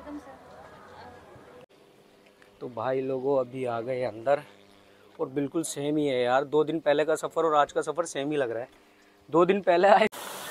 तो भाई लोगों अभी आ गए अंदर और बिल्कुल सेम ही है यार। 2 दिन पहले का सफ़र और आज का सफ़र सेम ही लग रहा है। 2 दिन पहले आए।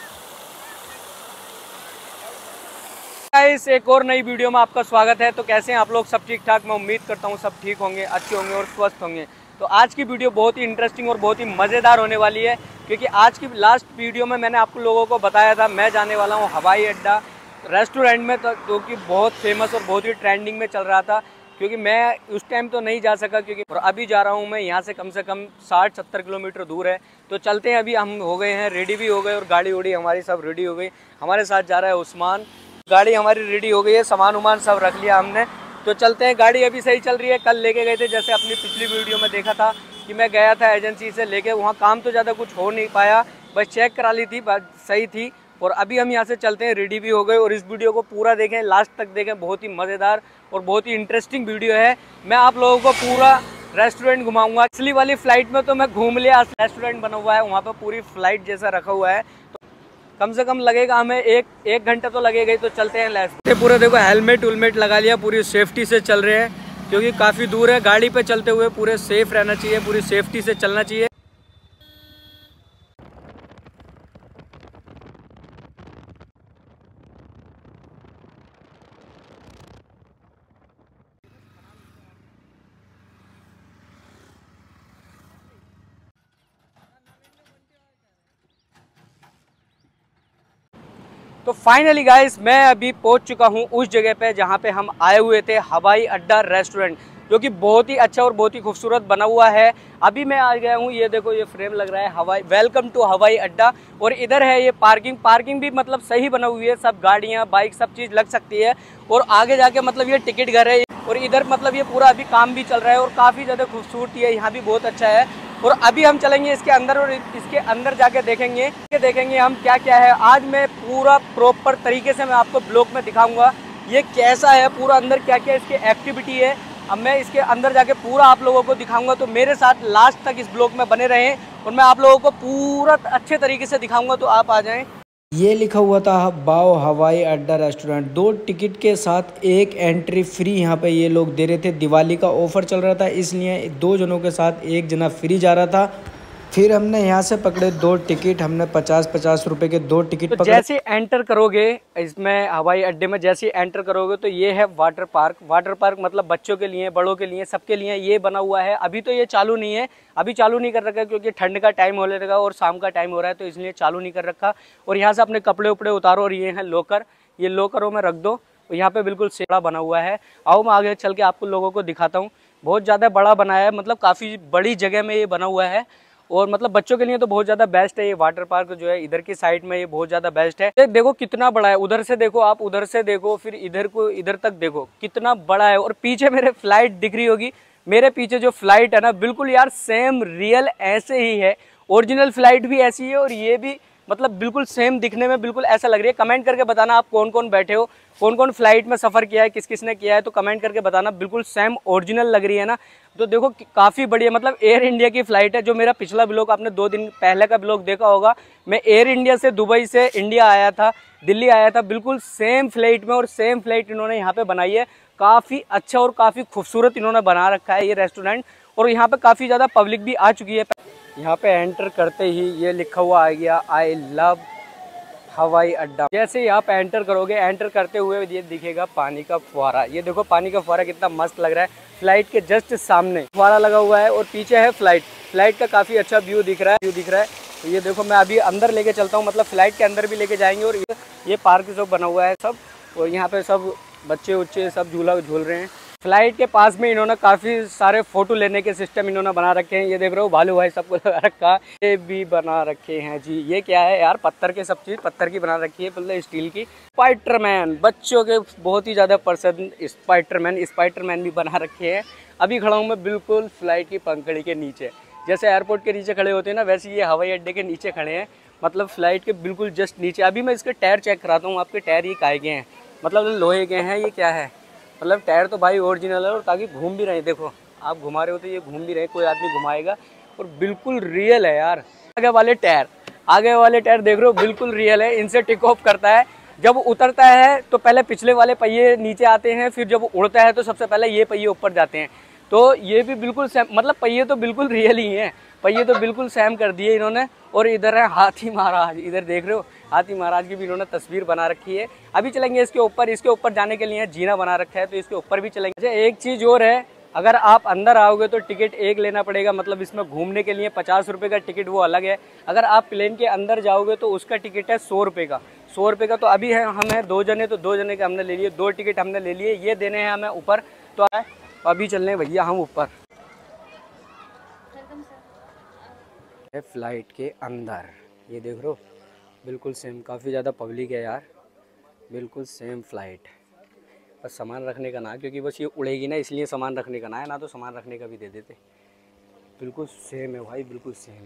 इस एक और नई वीडियो में आपका स्वागत है। तो कैसे हैं आप लोग? सब ठीक ठाक? मैं उम्मीद करता हूँ सब ठीक होंगे, अच्छे होंगे और स्वस्थ होंगे। तो आज की वीडियो बहुत ही इंटरेस्टिंग और बहुत ही मज़ेदार होने वाली है, क्योंकि आज की लास्ट वीडियो में मैंने आप लोगों को बताया था मैं जाने वाला हूँ हवाई अड्डा रेस्टोरेंट में, तो जो कि बहुत फेमस और बहुत ही ट्रेंडिंग में चल रहा था। क्योंकि मैं उस टाइम तो नहीं जा सका, क्योंकि और अभी जा रहा हूँ मैं यहाँ से कम 60-70 किलोमीटर दूर है। तो चलते हैं। अभी हम हो गए हैं, रेडी भी हो गए और गाड़ी उड़ी हमारी सब रेडी हो गई। हमारे साथ जा रहा है उस्मान। गाड़ी हमारी रेडी हो गई है, सामान उमान सब रख लिया हमने। तो चलते हैं। गाड़ी अभी सही चल रही है। कल लेके गए थे, जैसे अपनी पिछली वीडियो में देखा था कि मैं गया था एजेंसी से लेके, वहाँ काम तो ज़्यादा कुछ हो नहीं पाया, बस चेक करा ली थी, बात सही थी। और अभी हम यहाँ से चलते हैं, रेडी भी हो गए। और इस वीडियो को पूरा देखें, लास्ट तक देखें, बहुत ही मज़ेदार और बहुत ही इंटरेस्टिंग वीडियो है। मैं आप लोगों को पूरा रेस्टोरेंट घुमाऊंगा। पिछली वाली फ्लाइट में तो मैं घूम लिया, रेस्टोरेंट बना हुआ है वहाँ पर, पूरी फ्लाइट जैसा रखा हुआ है। तो कम से कम लगेगा हमें एक घंटा तो लगेगा ही। तो चलते हैं। लेफ्ट पूरे देखो, हेलमेट उलमेट लगा लिया, पूरी सेफ्टी से चल रहे हैं, क्योंकि काफ़ी दूर है। गाड़ी पे चलते हुए पूरे सेफ रहना चाहिए, पूरी सेफ्टी से चलना चाहिए। तो फाइनली गाइस, मैं अभी पहुंच चुका हूं उस जगह पे जहां पे हम आए हुए थे, हवाई अड्डा रेस्टोरेंट, जो कि बहुत ही अच्छा और बहुत ही खूबसूरत बना हुआ है। अभी मैं आ गया हूं, ये देखो, ये फ्रेम लग रहा है हवाई, वेलकम टू हवाई अड्डा। और इधर है ये पार्किंग भी मतलब सही बना हुई है, सब गाड़ियां बाइक सब चीज़ लग सकती है। और आगे जाके मतलब ये टिकट घर है। और इधर मतलब ये पूरा अभी काम भी चल रहा है और काफ़ी ज़्यादा खूबसूरती है, यहाँ भी बहुत अच्छा है। और अभी हम चलेंगे इसके अंदर और इसके अंदर जाके देखेंगे हम क्या क्या है। आज मैं पूरा प्रॉपर तरीके से मैं आपको ब्लॉग में दिखाऊंगा ये कैसा है, पूरा अंदर क्या क्या इसकी एक्टिविटी है। अब मैं इसके अंदर जाके पूरा आप लोगों को दिखाऊंगा। तो मेरे साथ लास्ट तक इस ब्लॉग में बने रहें और मैं आप लोगों को पूरा अच्छे तरीके से दिखाऊंगा। तो आप आ जाएं। ये लिखा हुआ था बाओ हवाई अड्डा रेस्टोरेंट, 2 टिकट के साथ 1 एंट्री फ्री। यहाँ पे ये लोग दे रहे थे, दिवाली का ऑफर चल रहा था, इसलिए 2 जनों के साथ 1 जना फ्री जा रहा था। फिर हमने यहाँ से पकड़े 2 टिकट, हमने 50-50 रुपए के 2 टिकट पकड़े। जैसे एंटर करोगे इसमें हवाई अड्डे में, जैसे एंटर करोगे तो ये है वाटर पार्क मतलब बच्चों के लिए, बड़ों के लिए, सबके लिए ये बना हुआ है। अभी तो ये चालू नहीं है, अभी चालू नहीं कर रखा है, क्योंकि ठंड का टाइम हो रहेगा और शाम का टाइम हो रहा है, तो इसलिए चालू नहीं कर रखा। और यहाँ से अपने कपड़े उपड़े उतारो और ये है लॉकर, ये लॉकरों में रख दो। यहाँ पे बिल्कुल सेड़ा बना हुआ है। आओ मैं आगे चल के आपको लोगों को दिखाता हूँ। बहुत ज़्यादा बड़ा बनाया है, मतलब काफ़ी बड़ी जगह में ये बना हुआ है। और मतलब बच्चों के लिए तो बहुत ज़्यादा बेस्ट है ये वाटर पार्क जो है, इधर की साइड में ये बहुत ज़्यादा बेस्ट है। देखो कितना बड़ा है, उधर से देखो आप, उधर से देखो, फिर इधर को इधर तक देखो कितना बड़ा है। और पीछे मेरे फ्लाइट दिख रही होगी, मेरे पीछे जो फ्लाइट है ना, बिल्कुल यार सेम रियल ऐसे ही है। ओरिजिनल फ्लाइट भी ऐसी है और ये भी मतलब बिल्कुल सेम दिखने में बिल्कुल ऐसा लग रही है। कमेंट करके बताना आप कौन कौन बैठे हो, कौन कौन फ्लाइट में सफ़र किया है, किस किस ने किया है, तो कमेंट करके बताना। बिल्कुल सेम ओरिजिनल लग रही है ना। तो देखो काफ़ी बढ़िया, मतलब एयर इंडिया की फ़्लाइट है। जो मेरा पिछला ब्लॉग आपने 2 दिन पहले का ब्लॉग देखा होगा, मैं एयर इंडिया से दुबई से इंडिया आया था, दिल्ली आया था, बिल्कुल सेम फ्लाइट में। और सेम फ्लाइट इन्होंने यहाँ पर बनाई है। काफ़ी अच्छा और काफ़ी खूबसूरत इन्होंने बना रखा है ये रेस्टोरेंट। और यहाँ पर काफ़ी ज़्यादा पब्लिक भी आ चुकी है। यहाँ पे एंटर करते ही ये लिखा हुआ आ गया, आई लव हवाई अड्डा। जैसे यहाँ पे एंटर करोगे, एंटर करते हुए ये दिखेगा पानी का फुहारा। ये देखो पानी का फुहारा कितना मस्त लग रहा है। फ्लाइट के जस्ट सामने फुहारा लगा हुआ है और पीछे है फ्लाइट का काफ़ी अच्छा व्यू दिख रहा है। तो ये देखो मैं अभी अंदर लेके चलता हूँ, मतलब फ्लाइट के अंदर भी लेके जाएंगे। और ये पार्क सब बना हुआ है सब, और यहाँ पे सब बच्चे उच्चे सब झूला झूल रहे हैं। फ्लाइट के पास में इन्होंने काफ़ी सारे फोटो लेने के सिस्टम इन्होंने बना रखे हैं। ये देख रहे हो भालू भाई सबको लगा रखा, ये भी बना रखे हैं जी। ये क्या है यार, पत्थर के, सब चीज़ पत्थर की बना रखी है, मतलब स्टील की। स्पाइडरमैन, बच्चों के बहुत ही ज़्यादा पसंद स्पाइडरमैन भी बना रखे हैं। अभी खड़ा हूँ मैं बिल्कुल फ्लाइट की पंखड़ी के नीचे, जैसे एयरपोर्ट के नीचे खड़े होते हैं ना, वैसे ये हवाई अड्डे के नीचे खड़े हैं, मतलब फ्लाइट के बिल्कुल जस्ट नीचे। अभी मैं इसके टायर चेक कराता हूँ। आपके टायर ये काहे के हैं, मतलब लोहे के हैं, ये क्या है, मतलब टायर तो भाई ओरिजिनल है। और ताकि घूम भी रहे हैं, देखो आप घुमा रहे हो तो ये घूम भी रहे, कोई आदमी घुमाएगा। और बिल्कुल रियल है यार। आगे वाले टायर देख रहे हो, बिल्कुल रियल है, इनसे टेक ऑफ करता है। जब उतरता है तो पहले पिछले वाले पहिए नीचे आते हैं, फिर जब उड़ता है तो सबसे पहले ये पहिए ऊपर जाते हैं। तो ये भी बिल्कुल सेम, मतलब पहिए तो बिल्कुल रियल ही हैं, पहिए तो बिल्कुल सेम कर दिए इन्होंने। और इधर है हाथी महाराज, इधर देख रहे हो हाथी महाराज की भी इन्होंने तस्वीर बना रखी है। अभी चलेंगे इसके ऊपर, इसके ऊपर जाने के लिए जीना बना रखा है तो इसके ऊपर भी चलेंगे। अच्छा एक चीज़ और है, अगर आप अंदर आओगे तो टिकट एक लेना पड़ेगा, मतलब इसमें घूमने के लिए 50 रुपये का टिकट वो अलग है। अगर आप प्लेन के अंदर जाओगे तो उसका टिकट है 100 रुपये का, 100 रुपये का। तो अभी है हम हैं 2 जने, तो 2 जने के हमने ले लिए, 2 टिकट हमने ले लिए, ये देने हैं हमें ऊपर। तो अभी चलने भैया हम ऊपर फ्लाइट के अंदर। ये देख लो बिल्कुल सेम, काफ़ी ज़्यादा पब्लिक है यार, बिल्कुल सेम फ्लाइट। बस सामान रखने का ना, क्योंकि बस ये उड़ेगी ना इसलिए सामान रखने का ना है, ना तो सामान रखने का भी दे देते। बिल्कुल सेम है भाई, बिल्कुल सेम।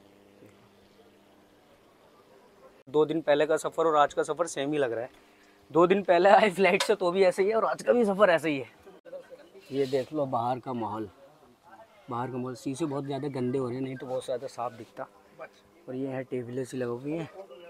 2 दिन पहले का सफ़र और आज का सफ़र सेम ही लग रहा है। 2 दिन पहले आए फ्लाइट से तो भी ऐसे ही है, और आज का भी सफ़र ऐसे ही है। ये देख लो बाहर का माहौल, बाहर का माहौल। शीशे बहुत ज़्यादा गंदे हो रहे हैं, नहीं तो बहुत ज़्यादा साफ दिखता। और ये है टेबलें सी लगी हुई हैं।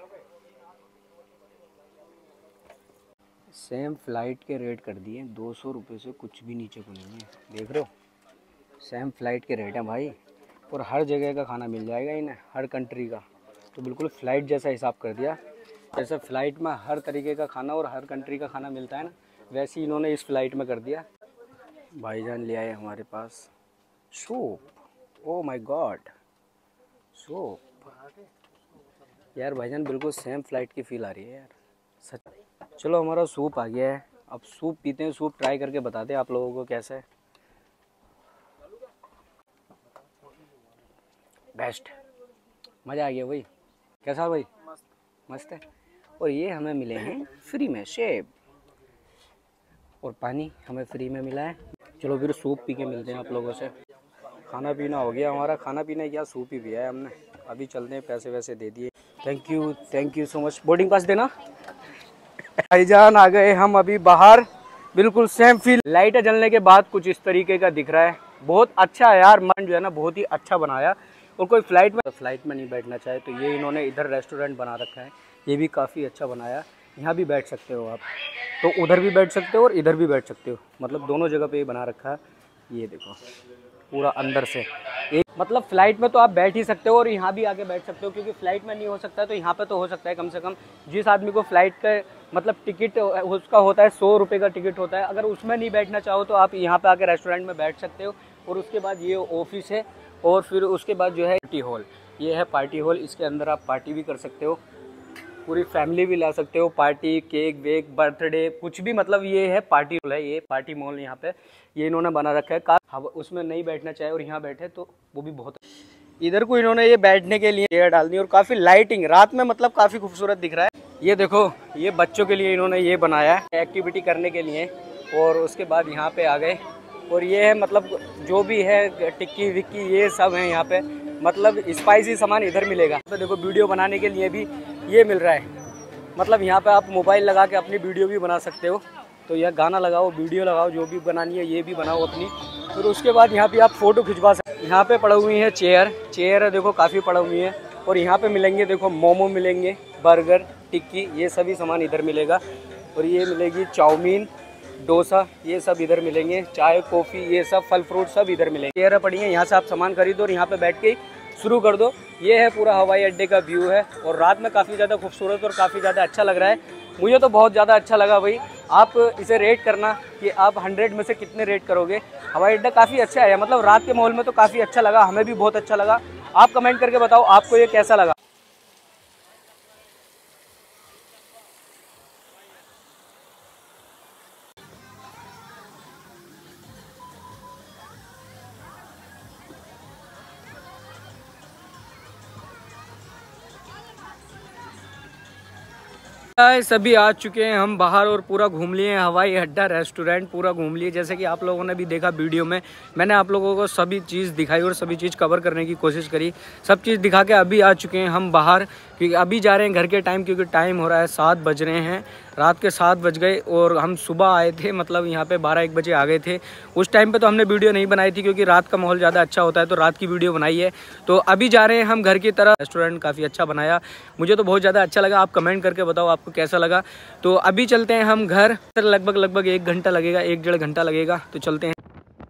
सेम फ्लाइट के रेट कर दिए, 200 रुपये से कुछ भी नीचे को नहीं है। देख रहे हो सेम फ्लाइट के रेट हैं भाई, और हर जगह का खाना मिल जाएगा इन्हें, हर कंट्री का। तो बिल्कुल फ़्लाइट जैसा हिसाब कर दिया, जैसे फ़्लाइट में हर तरीके का खाना और हर कंट्री का खाना मिलता है ना, वैसे ही इन्होंने इस फ़्लाइट में कर दिया। भाईजान ले आए हमारे पास soup. Oh my God, soup यार भाईजान, बिल्कुल सेम फ्लाइट की फ़ील आ रही है यार सच। चलो हमारा सूप आ गया है, अब सूप पीते हैं। सूप ट्राई करके बताते हैं आप लोगों को कैसा है। बेस्ट, मज़ा आ गया भाई। कैसा भाई? मस्त है। और ये हमें मिले हैं फ्री में सेब, और पानी हमें फ्री में मिला है। चलो फिर सूप पी के मिलते हैं आप लोगों से। खाना पीना हो गया हमारा, खाना पीना क्या सूप ही पिया है हमने। अभी चलते हैं, पैसे वैसे दे दिए। Thank you so much. Boarding pass देना। भाईजान आ गए हम अभी बाहर, बिल्कुल सेम फील। लाइटें जलने के बाद कुछ इस तरीके का दिख रहा है, बहुत अच्छा है यार। मन जो है ना बहुत ही अच्छा बनाया। और कोई फ्लाइट में नहीं बैठना चाहे तो ये इन्होंने इधर रेस्टोरेंट बना रखा है, ये भी काफ़ी अच्छा बनाया। यहाँ भी बैठ सकते हो आप, तो उधर भी बैठ सकते हो और इधर भी बैठ सकते हो, मतलब दोनों जगह पे ये बना रखा है। ये देखो पूरा अंदर से एक, मतलब फ़्लाइट में तो आप बैठ ही सकते हो और यहाँ भी आके बैठ सकते हो, क्योंकि फ़्लाइट में नहीं हो सकता तो यहाँ पे तो हो सकता है। कम से कम जिस आदमी को फ़्लाइट का मतलब टिकट उसका होता है 100 रुपये का टिकट होता है, अगर उसमें नहीं बैठना चाहो तो आप यहाँ पे आके रेस्टोरेंट में बैठ सकते हो। और उसके बाद ये ऑफिस है, और फिर उसके बाद जो है पार्टी हॉल, ये है पार्टी हॉल। इसके अंदर आप पार्टी भी कर सकते हो, पूरी फैमिली भी ला सकते हो, पार्टी केक वेक बर्थडे कुछ भी, मतलब ये है पार्टी हॉल है, ये पार्टी मॉल यहाँ पे ये इन्होंने बना रखा है। उसमें नहीं बैठना चाहे और यहाँ बैठे तो वो भी बहुत। इधर को इन्होंने ये बैठने के लिए चेयर डाल दी, और काफ़ी लाइटिंग रात में मतलब काफ़ी खूबसूरत दिख रहा है। ये देखो ये बच्चों के लिए इन्होंने ये बनाया है एक्टिविटी करने के लिए। और उसके बाद यहाँ पे आ गए, और ये है मतलब जो भी है टिक्की विक्की ये सब है यहाँ पे, मतलब स्पाइसी सामान इधर मिलेगा। तो देखो वीडियो बनाने के लिए भी ये मिल रहा है, मतलब यहाँ पे आप मोबाइल लगा के अपनी वीडियो भी बना सकते हो। तो यह गाना लगाओ, वीडियो लगाओ, जो भी बनानी है ये भी बनाओ अपनी। फिर उसके बाद यहाँ पे आप फ़ोटो खिंचवा सकते। यहाँ पे पड़ी हुई है चेयर है देखो, काफ़ी पड़ी हुई है। और यहाँ पे मिलेंगे देखो मोमो मिलेंगे, बर्गर टिक्की ये सभी सामान इधर मिलेगा। और ये मिलेगी चाउमीन डोसा, ये सब इधर मिलेंगे, चाय कॉफ़ी ये सब फल फ्रूट सब इधर मिलेंगे। चेयर पड़ी है, यहाँ से आप सामान खरीदो और यहाँ पे बैठ के शुरू कर दो। ये है पूरा हवाई अड्डे का व्यू है, और रात में काफ़ी ज़्यादा खूबसूरत और काफ़ी ज़्यादा अच्छा लग रहा है। मुझे तो बहुत ज़्यादा अच्छा लगा भाई। आप इसे रेट करना कि आप 100 में से कितने रेट करोगे। हवाई अड्डा काफ़ी अच्छा है, मतलब रात के माहौल में तो काफ़ी अच्छा लगा, हमें भी बहुत अच्छा लगा। आप कमेंट करके बताओ आपको ये कैसा लगा। सभी आ चुके हैं हम बाहर, और पूरा घूम लिए हवाई अड्डा रेस्टोरेंट पूरा घूम लिए। जैसे कि आप लोगों ने भी देखा वीडियो में, मैंने आप लोगों को सभी चीज़ दिखाई और सभी चीज़ कवर करने की कोशिश करी। सब चीज़ दिखा के अभी आ चुके हैं हम बाहर, क्योंकि अभी जा रहे हैं घर के टाइम, क्योंकि टाइम हो रहा है 7 बज रहे हैं, रात के 7 बज गए। और हम सुबह आए थे, मतलब यहाँ पे 12-1 बजे आ गए थे। उस टाइम पे तो हमने वीडियो नहीं बनाई थी क्योंकि रात का माहौल ज़्यादा अच्छा होता है, तो रात की वीडियो बनाई है। तो अभी जा रहे हैं हम घर की तरफ। रेस्टोरेंट काफ़ी अच्छा बनाया, मुझे तो बहुत ज़्यादा अच्छा लगा। आप कमेंट करके बताओ आपको कैसा लगा। तो अभी चलते हैं हम घर। लगभग 1 घंटा लगेगा, 1-1.5 घंटा लगेगा, तो चलते हैं।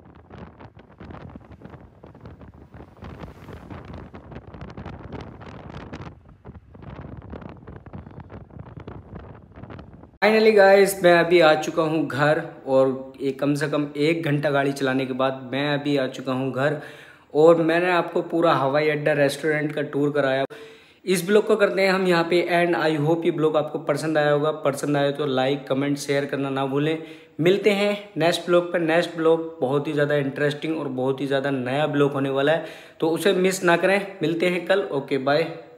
फाइनली गाइस, मैं अभी आ चुका हूँ घर, और कम से कम 1 घंटा गाड़ी चलाने के बाद मैं अभी आ चुका हूँ घर। और मैंने आपको पूरा हवाई अड्डा रेस्टोरेंट का टूर कराया। इस ब्लॉग को करते हैं हम यहाँ पे एंड। आई होप ये ब्लॉग आपको पसंद आया होगा। पसंद आया तो लाइक कमेंट शेयर करना ना भूलें। मिलते हैं नेक्स्ट ब्लॉग पर। नेक्स्ट ब्लॉग बहुत ही ज़्यादा इंटरेस्टिंग और बहुत ही ज़्यादा नया ब्लॉग होने वाला है, तो उसे मिस ना करें। मिलते हैं कल। Okay bye.